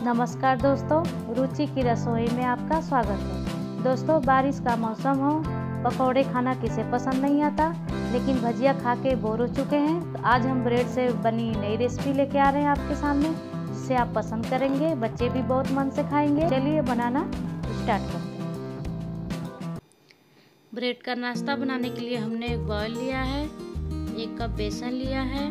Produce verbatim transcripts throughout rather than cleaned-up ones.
नमस्कार दोस्तों, रुचि की रसोई में आपका स्वागत है। दोस्तों, बारिश का मौसम हो, पकौड़े खाना किसे पसंद नहीं आता, लेकिन भजिया खा के बोर हो चुके हैं। तो आज हम ब्रेड से बनी नई रेसिपी लेके आ रहे हैं आपके सामने, जिसे आप पसंद करेंगे, बच्चे भी बहुत मन से खाएंगे। चलिए बनाना स्टार्ट करते हैं। ब्रेड का नाश्ता बनाने के लिए हमने एक बॉयल लिया है, एक कप बेसन लिया है,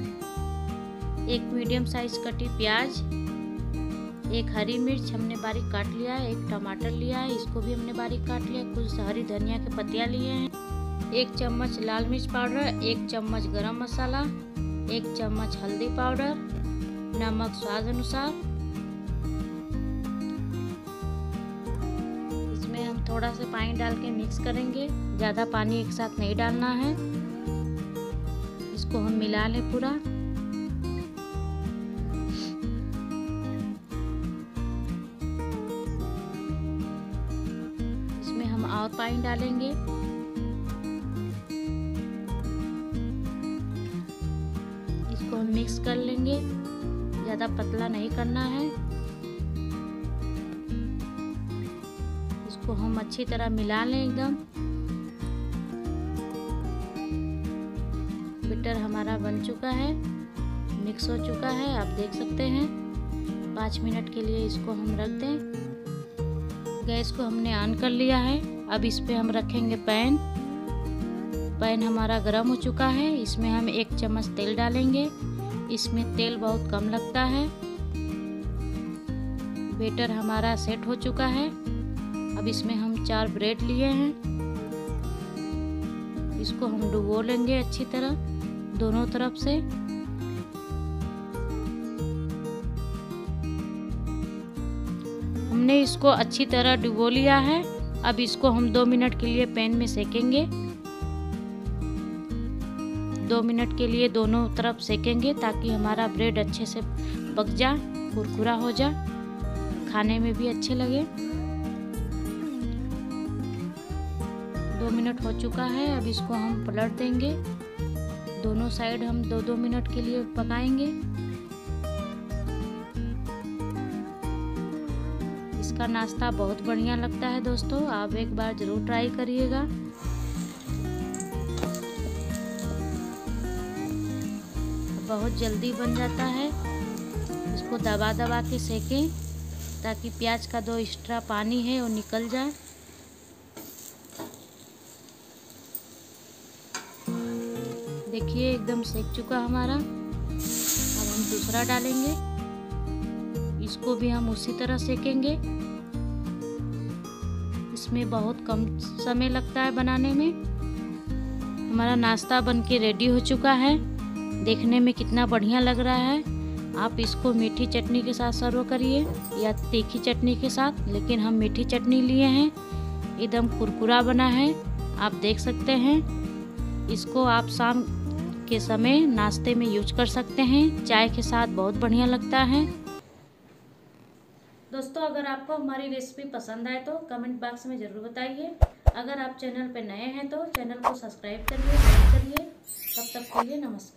एक मीडियम साइज कटी प्याज, एक हरी मिर्च हमने बारीक काट लिया है, एक टमाटर लिया है, इसको भी हमने बारीक काट लिया, कुछ हरी धनिया के पत्तियां लिए हैं, एक चम्मच लाल मिर्च पाउडर, एक चम्मच गरम मसाला, एक चम्मच हल्दी पाउडर, नमक स्वाद अनुसार। इसमें हम थोड़ा सा पानी डाल के मिक्स करेंगे, ज़्यादा पानी एक साथ नहीं डालना है। इसको हम मिला लें पूरा। हम और पानी डालेंगे। इसको हम मिक्स कर लेंगे, ज़्यादा पतला नहीं करना है। इसको हम अच्छी तरह मिला लें एकदम। बैटर हमारा बन चुका है, मिक्स हो चुका है, आप देख सकते हैं। पाँच मिनट के लिए इसको हम रख दें। गैस को हमने ऑन कर लिया है। अब इस पे हम रखेंगे पैन। पैन हमारा गर्म हो चुका है। इसमें हम एक चम्मच तेल डालेंगे। इसमें तेल बहुत कम लगता है। बैटर हमारा सेट हो चुका है। अब इसमें हम चार ब्रेड लिए हैं, इसको हम डुबो लेंगे अच्छी तरह दोनों तरफ से। हमने इसको अच्छी तरह डुबो लिया है। अब इसको हम दो मिनट के लिए पैन में सेकेंगे। दो मिनट के लिए दोनों तरफ सेकेंगे ताकि हमारा ब्रेड अच्छे से पक जाए, कुरकुरा हो जाए, खाने में भी अच्छे लगे। दो मिनट हो चुका है। अब इसको हम पलट देंगे। दोनों साइड हम दो दो मिनट के लिए पकाएंगे। इसका नाश्ता बहुत बढ़िया लगता है दोस्तों, आप एक बार ज़रूर ट्राई करिएगा। बहुत जल्दी बन जाता है। इसको दबा दबा के सेकें ताकि प्याज का जो एक्स्ट्रा पानी है वो निकल जाए। देखिए एकदम सेक चुका हमारा। अब हम दूसरा डालेंगे, इसको भी हम उसी तरह सेकेंगे। इसमें बहुत कम समय लगता है बनाने में। हमारा नाश्ता बनके रेडी हो चुका है। देखने में कितना बढ़िया लग रहा है। आप इसको मीठी चटनी के साथ सर्व करिए या तीखी चटनी के साथ, लेकिन हम मीठी चटनी लिए हैं। एकदम कुरकुरा बना है, आप देख सकते हैं। इसको आप शाम के समय नाश्ते में यूज कर सकते हैं, चाय के साथ बहुत बढ़िया लगता है। दोस्तों, अगर आपको हमारी रेसिपी पसंद आए तो कमेंट बॉक्स में ज़रूर बताइए। अगर आप चैनल पर नए हैं तो चैनल को सब्सक्राइब करिए, लाइक करिए। तब तक के लिए नमस्कार।